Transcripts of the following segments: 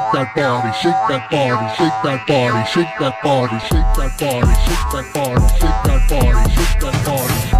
that body, shake that body, shake that body, shake that body, shake that body, shake that body, shake that body, shake that body.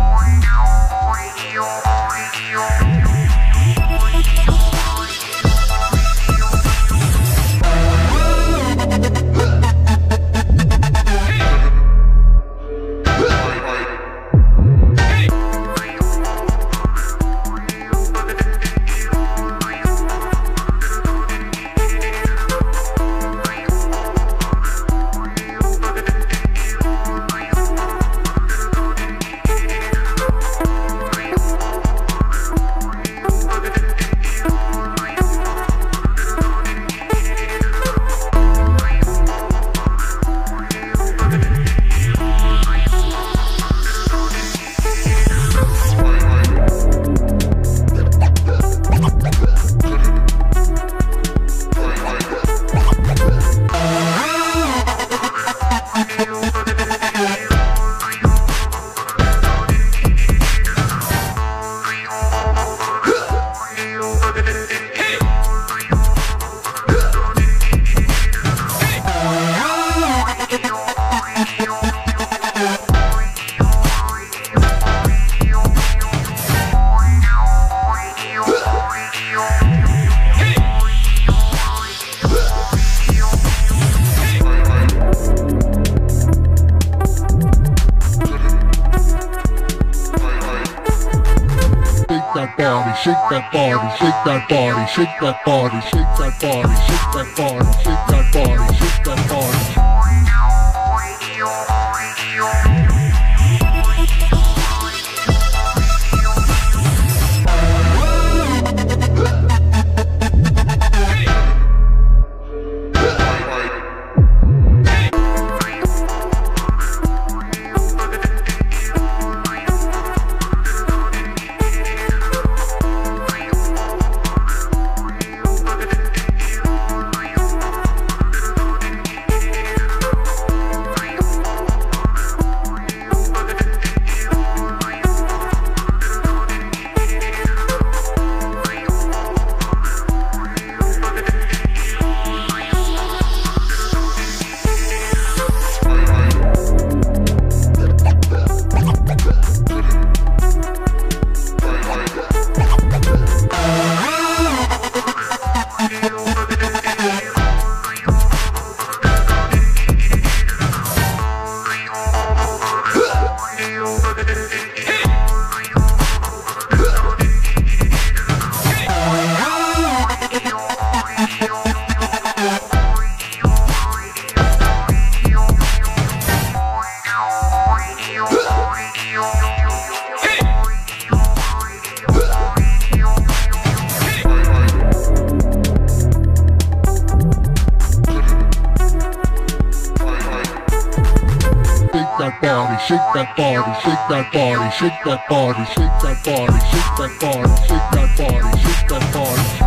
Shake that body, shake that body, shake that body, shake that body, shake that body, shake that body, shake that body. Shake that body, shake that body, shake that body, shake that body, shake that body, shake that body, shake that body.